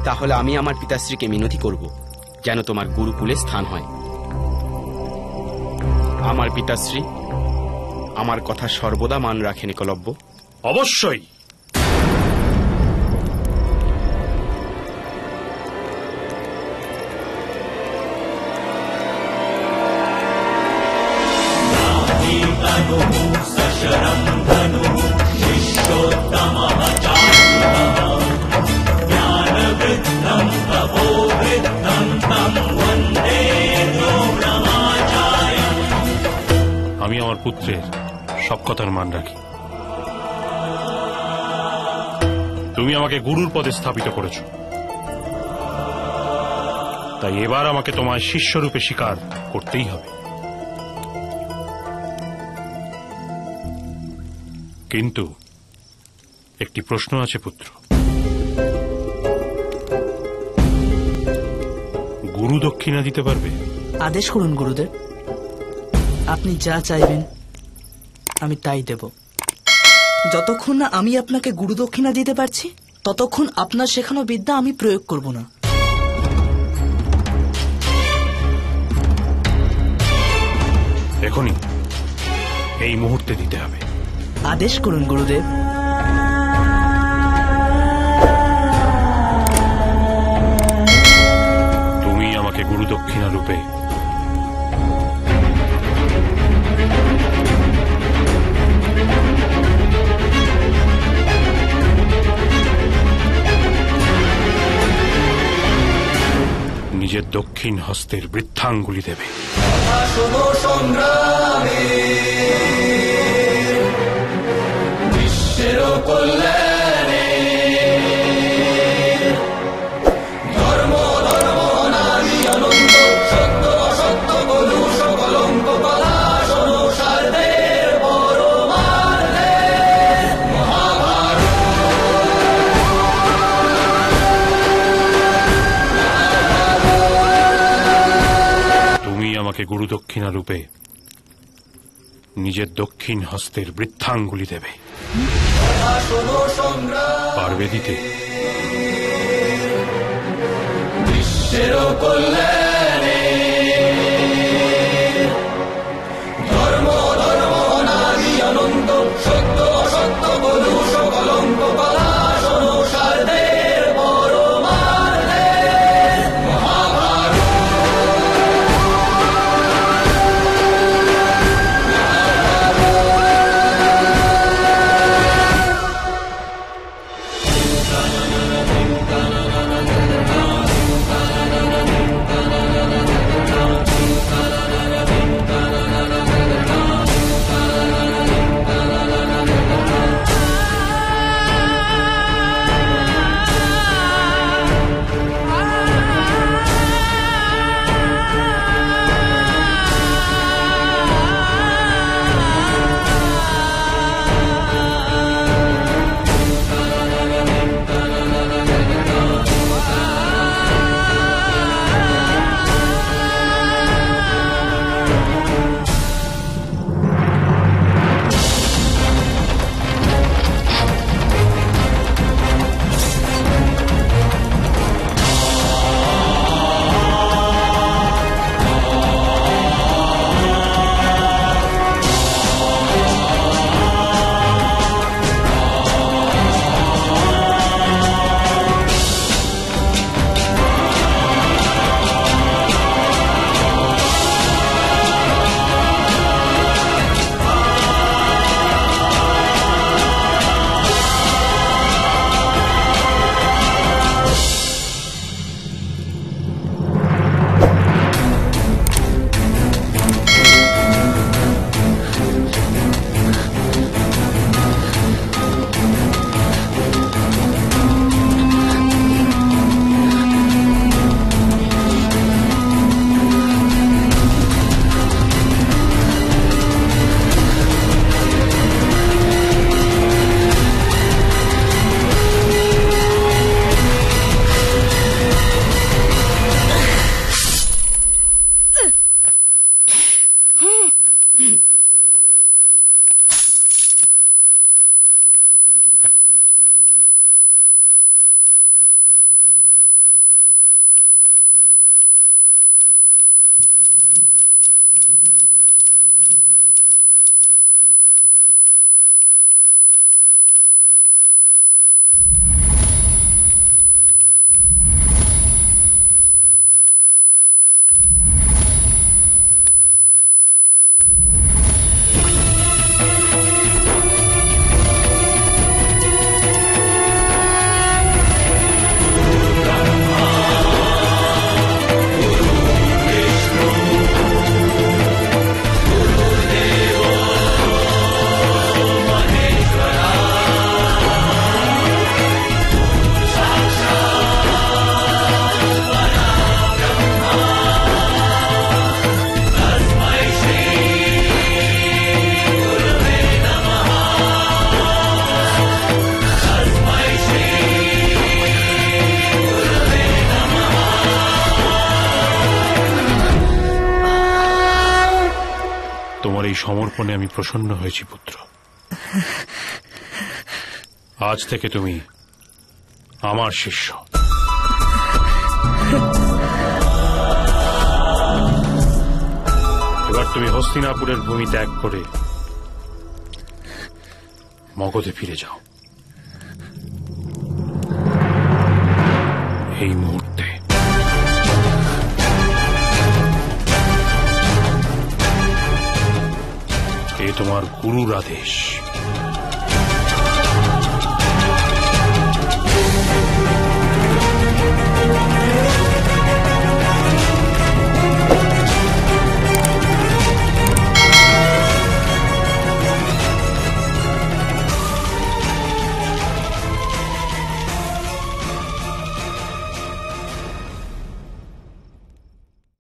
তাহলে আমি আমার পিতাশ্রীকে মিনতি করব যেন তোমার গুরুকুলে স্থান হয়। আমার পিতাশ্রী আমার কথা সর্বদা মান রাখেন একলব্য। অবশ্যই। আমি আমার পুত্রের সব কথার মান রাখি। তুমি আমাকে গুরুর পদে স্থাপিত করেছ, তাই এবার আমাকে তোমায় শিষ্যরূপে স্বীকার করতেই হবে। কিন্তু একটি প্রশ্ন আছে পুত্র। গুরু দক্ষিণা দিতে পারবে? আদেশ করুন গুরুদেব, আপনি যা চাইবেন আমি তাই দেব। যতক্ষণ না আমি আপনাকে গুরু দক্ষিণা দিতে পারছি ততক্ষণ আপনার শেখানো বিদ্যা আমি প্রয়োগ করব না। এখনই, এই মুহূর্তে দিতে হবে। আদেশ করুন গুরুদেব। তুমি আমাকে গুরু দক্ষিণা রূপে নিজের দক্ষিণ হস্তের বৃদ্ধাঙ্গুলি দেবে। বিশ্বের কল্যাণে ধর্ম ধর্ম নারী অনন্ত সত্য অসত্য কলুষ কলঙ্ক কলা সংসারের পরমার্থে মহাভারত। তুমি আমাকে গুরু দক্ষিণা রূপে নিজের দক্ষিণ হস্তের বৃদ্ধাঙ্গুলি দেবে। পারবে দিতে? বিশ্বের কল্যাণে ধর্ম ধর্ম নারী অনন্ত সত্য অসত্য কলুষ কলঙ্ক কলা সংসারের পরমার্থে মহাভারত। এই সমর্পণে আমি প্রসন্ন হয়েছি পুত্র। আজ থেকে তুমি আমার শিষ্য। এবার তুমি হস্তিনাপুরের ভূমি ত্যাগ করে মগধে ফিরে যাও এই মুহূর্তে। এ তোমার গুরুর আদেশ।